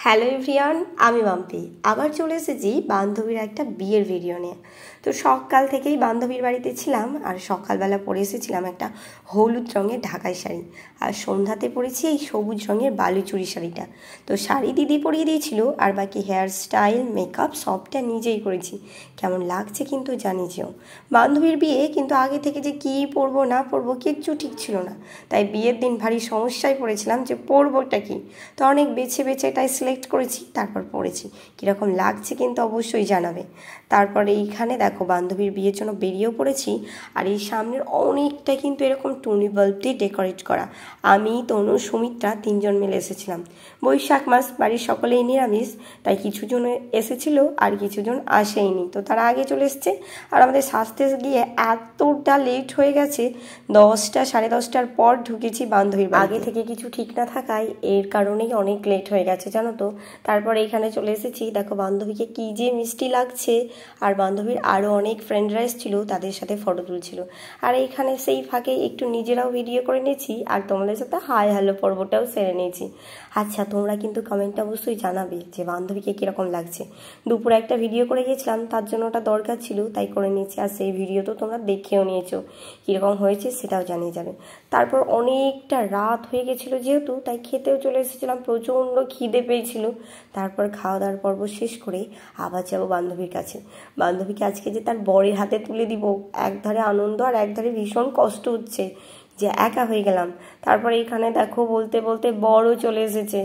Hello everyone, আমি মাম্পি আবার চলে এসেছি বান্ধবীর একটা বিয়ের ভিডিও নিয়ে। তো সকাল থেকেই বান্ধবীর বাড়িতে ছিলাম আর সকালবেলা পরে এসেছিলাম একটা হলুদ রঙের ঢাকাই শাড়ি, আর সন্ধ্যাতে পরেছি এই সবুজ রঙের বালুচুরি শাড়িটা। তো শাড়ি দিদি পরিয়ে দিয়েছিল আর বাকি হেয়ার স্টাইল মেকআপ সবটা নিজেই করেছি। কেমন লাগছে কিন্তু জানিয়েও। বান্ধবীর বিয়ে কিন্তু আগে থেকে যে কী পরবো না পরবো কিচ্ছু ঠিক ছিল না, তাই বিয়ের দিন ভারী সমস্যায় পড়েছিলাম যে পরবোটা কি। তো অনেক বেছে বেছে এটাই সিলেক্ট করেছি, তারপর পরেছি। কীরকম লাগছে কিন্তু অবশ্যই জানাবে। তারপরে এইখানে দেখো বান্ধবীর বিয়ের জন্য বেরিয়েও পড়েছি, আর এই সামনের অনেকটা কিন্তু এরকম টুনি বাল্ব দিয়ে ডেকোরেট করা। আমি, তনু, সুমিত্রা তিনজন মিলে এসেছিলাম। বৈশাখ মাস, বাড়ির সকলেই নিরামিষ, তাই কিছুজন এসেছিল আর কিছুজন আসেইনি, তো তারা আগে চলে এসছে। আর আমাদের সাজতে গিয়ে এতটা লেট হয়ে গেছে, 10টা 10:30টার পর ঢুকেছি বান্ধবীর। আগে থেকে কিছু ঠিক না থাকায় এর কারণেই অনেক লেট হয়ে গেছে জানো তো। তারপর এইখানে চলে এসেছি, দেখো বান্ধবীকে কী যে মিষ্টি লাগছে। আর বান্ধবীর আরও অনেক ফ্রেন্ডরা এসেছিল, তাদের সাথে ফটো তুলছিল। আর এইখানে সেই ফাঁকে একটু নিজেরাও ভিডিও করে নিয়েছি আর তোমাদের সাথে হাই হ্যালো পর্বটাও সেরে নিয়েছি। আচ্ছা, তোমরা কিন্তু কমেন্টে অবশ্যই জানাবে যে বান্ধবীকে কীরকম লাগছে। দুপুরে একটা ভিডিও করে গিয়েছিলাম, তার জন্য ওটা দরকার ছিল তাই করে নিয়েছি, আর সেই ভিডিও তো তোমরা দেখেও নিয়েছো। কীরকম হয়েছে সেটাও জানিয়ে যাবে। তারপর অনেকটা রাত হয়ে গেছিলো যেহেতু, তাই খেতেও চলে এসেছিলাম, প্রচণ্ড খিদে পেয়েছিল। তারপর খাওয়া দাওয়ার পর্ব শেষ করে আবার যাবো বান্ধবীর কাছে। বান্ধবীকে আজকে যে তার বরের হাতে তুলে দিব, একধারে আনন্দ আর একধারে ভীষণ কষ্ট হচ্ছে যে একা হয়ে গেলাম। তারপর এইখানে দেখো বলতে বলতে বরও চলে এসেছে।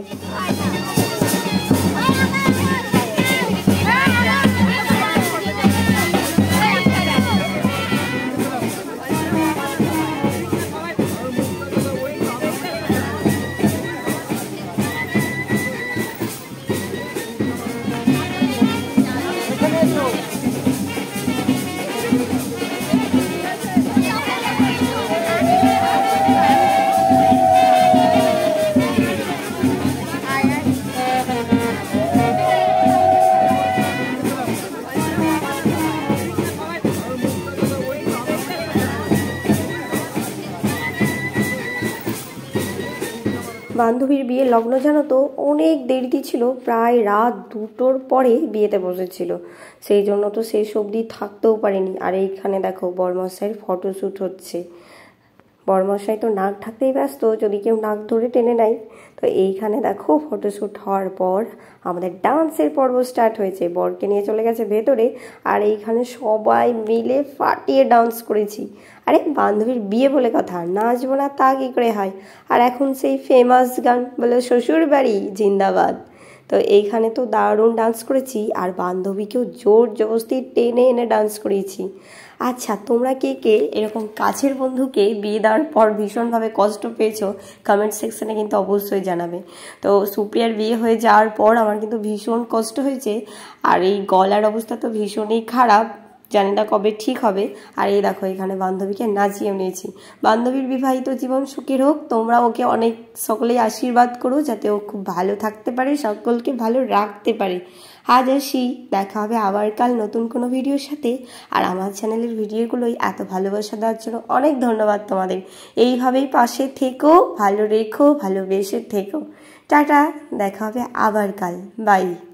বান্ধবীর বিয়ের লগ্ন জানো তো অনেক দেরিতে ছিল, প্রায় রাত 2টোর পরে বিয়েতে বসেছিল, সেই জন্য তো শেষ অবধি থাকতেও পারেনি। আর এইখানে দেখো বরমশাইয়ের ফটোশ্যুট হচ্ছে। বরমশাই তো নাক ঢাকতেই ব্যস্ত, যদি কেউ নাক ধরে টেনে নেয়। তো এইখানে দেখো ফটোশ্যুট হওয়ার পর আমাদের ডান্সের পর্ব স্টার্ট হয়েছে। বরকে নিয়ে চলে গেছে ভেতরে, আর এইখানে সবাই মিলে ফাটিয়ে ডান্স করেছি। আরে বান্ধবীর বিয়ে বলে কথা, নাচবো না তা কী করে হয়। আর এখন সেই ফেমাস গান বলে শ্বশুর বাড়ি জিন্দাবাদ। তো এইখানে তো দারুণ ডান্স করেছি, আর বান্ধবীকেও জোর জবরদস্তি টেনে এনে ডান্স করিয়েছি। আচ্ছা, তোমরা কে কে এরকম কাছের বন্ধুকে বিয়ে দেওয়ার পর ভীষণভাবে কষ্ট পেয়েছো কমেন্ট সেকশনে কিন্তু অবশ্যই জানাবে। তো সুপ্রিয়ার বিয়ে হয়ে যাওয়ার পর আমার কিন্তু ভীষণ কষ্ট হয়েছে, আর এই গলার অবস্থা তো ভীষণই খারাপ, জানি না কবে ঠিক হবে। আর এই দেখো এখানে বান্ধবীকে নাচিয়ে নিয়েছি। বান্ধবীর বিবাহিত জীবন সুখের হোক, তোমরা ওকে অনেক সকলেই আশীর্বাদ করো যাতে ও খুব ভালো থাকতে পারে, সকলকে ভালো রাখতে পারে। আজ আসি, দেখা হবে আবার কাল নতুন কোনো ভিডিওর সাথে। আর আমার চ্যানেলের ভিডিওগুলোই এত ভালোবাসা দেওয়ার জন্য অনেক ধন্যবাদ তোমাদের। এইভাবেই পাশে থেকো, ভালো রেখো, ভালোবেসে থেকো। টাটা, দেখা হবে আবার কাল, বাই।